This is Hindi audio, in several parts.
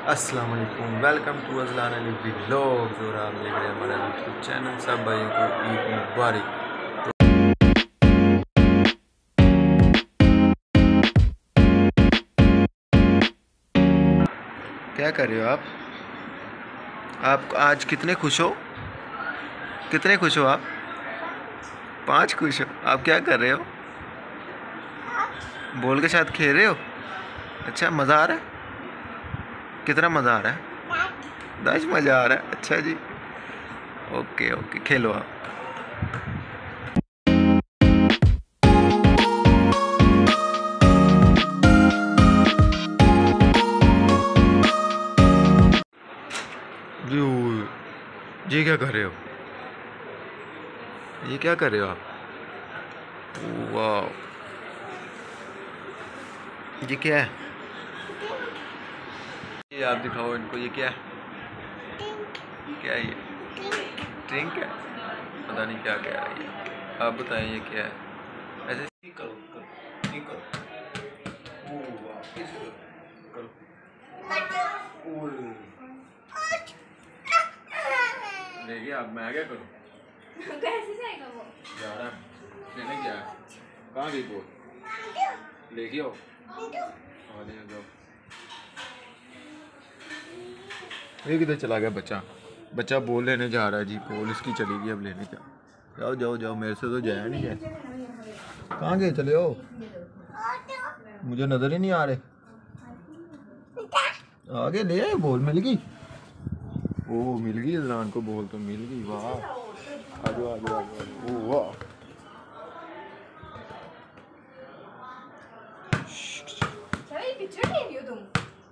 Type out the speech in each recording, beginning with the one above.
अस्सलाम वालेकुम, welcome to Azlan Ali vlogs. और आप देख रहे हैं हमारा यूट्यूब चैनल। सब भाइयों को ईद मुबारक। क्या कर रहे हो आप आज कितने खुश हो? कितने खुश हो आप? 5 खुश हो। आप क्या कर रहे हो? बॉल के साथ खेल रहे हो? अच्छा, मज़ा आ रहा है? कितना मज़ा आ रहा है? 10 मज़ा आ रहा है। अच्छा जी, ओके ओके, खेलो आप। ये क्या कर रहे हो? ये क्या कर रहे हो आप? वाह, ये क्या है? ये आप दिखाओ इनको, ये क्या है? क्या है ये? ड्रिंक है? पता नहीं क्या कह रही है। आप बताएं ये क्या है? ऐसे करो करो, ये करो। ओह वाह, ऐसे करो करो। देखिए अब मैं क्या करूँ? कैसे जाएगा वो? जा रहा है लेने। क्या है? कहाँ गई बोल? लेके आओ। हाँ ले जाओ। ये किधर चला गया बच्चा? बच्चा बोल लेने जा रहा है जी। बोल इसकी चली गई, अब लेने जाओ जाओ जाओ। मेरे से तो जाया नहीं गया। कहाँ गए? चले हो? मुझे नजर ही नहीं आ रहे। आगे ले आए। बोल मिल गई। ओ मिल गई अज़लान को बोल, तो मिल गई। वाह, आजो आजो आजो। ओ वाह, पिक्चर ले रही हो तुम?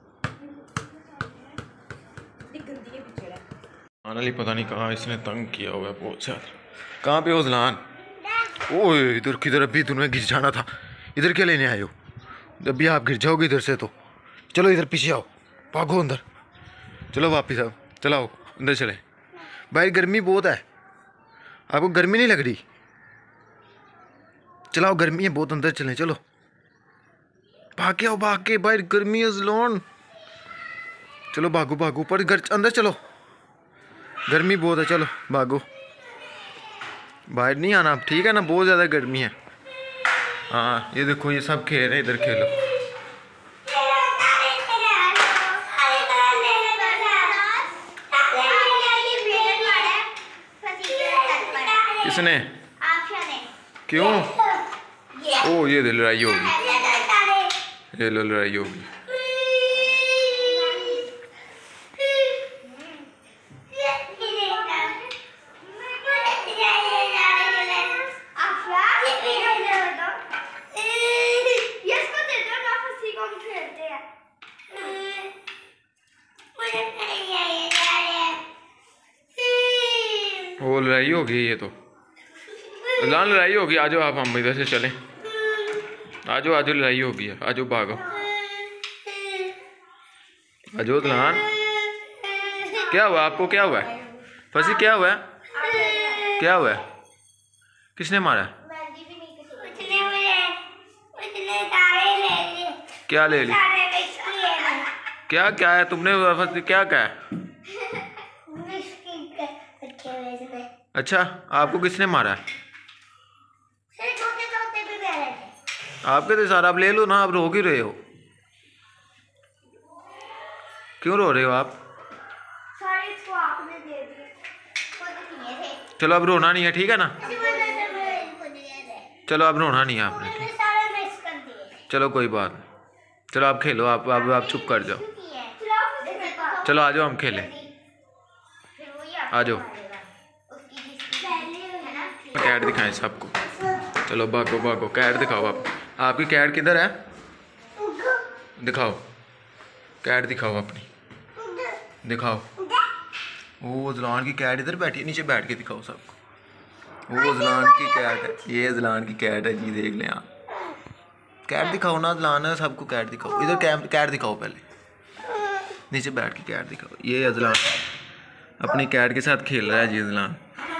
गंदी पिक्चर है। फाइनली पता नहीं कहाँ इसने तंग किया हुआ है बहुत ज़्यादा। कहाँ पे हो अज़लान? ओए इधर किधर? अभी तुम्हें गिर जाना था। इधर क्या लेने आए हो? अभी आप गिर जाओगे इधर से तो। चलो इधर पीछे आओ, भागो अंदर। चलो वापिस आओ, चलाओ अंदर चले। भाई गर्मी बहुत है। आपको गर्मी नहीं लग रही? चलाओ, गर्मी है बहुत, अंदर चलें। चलो भाग के आओ, भाग के। भाई गर्मी है ज़लान। चलो भागो भागो, ऊपर घर अंदर चलो। गर्मी बहुत है, चलो भागो। बाहर नहीं आना, ठीक है ना? बहुत ज़्यादा गर्मी है। हाँ ये देखो, ये सब खेल रहे हैं, इधर खेलो। किसने? क्यों? ओ ये लड़ाई होगी, ये लो लड़ाई होगी। वो लड़ाई होगी ये तो। अज़लान लड़ाई होगी, आ जाओ आप, हम इधर से चलें। आ जाओ आ जाओ, लड़ाई होगी, आ जाओ भागो। आ जाओ अज़लान। क्या हुआ आपको? क्या हुआ है फसी? क्या हुआ है? क्या हुआ है? किसने मारा? क्या ले ली? क्या क्या है तुमने फसी? क्या क्या है? अच्छा, आपको किसने मारा है? आपके तो सारा, आप ले लो ना। आप रो क्यों रहे हो? क्यों रो रहे हो आप? चलो अब रोना नहीं है, ठीक है ना? चलो अब रोना नहीं है आपने, ठीक? चलो कोई बात नहीं। चलो आप खेलो। आप चुप कर जाओ। चलो आ जाओ हम खेलें। आ जाओ, कैट दिखाएं सबको। चलो भागो भागो, कैट दिखाओ आप। आपकी कैट किधर है? दिखाओ, कैट दिखाओ अपनी, दिखाओ। वो अज़लान की कैट इधर बैठी है, नीचे बैठ के दिखाओ सबको। वो अज़लान की कैट है, ये अज़लान की कैट है जी, देख लें आप। कैट दिखाओ ना अज़लान है, सबको कैट दिखाओ। इधर कैट दिखाओ पहले, नीचे बैठ के कैट दिखाओ। ये अज़लान अपनी कैट के साथ खेल रहा है जी अज़लान।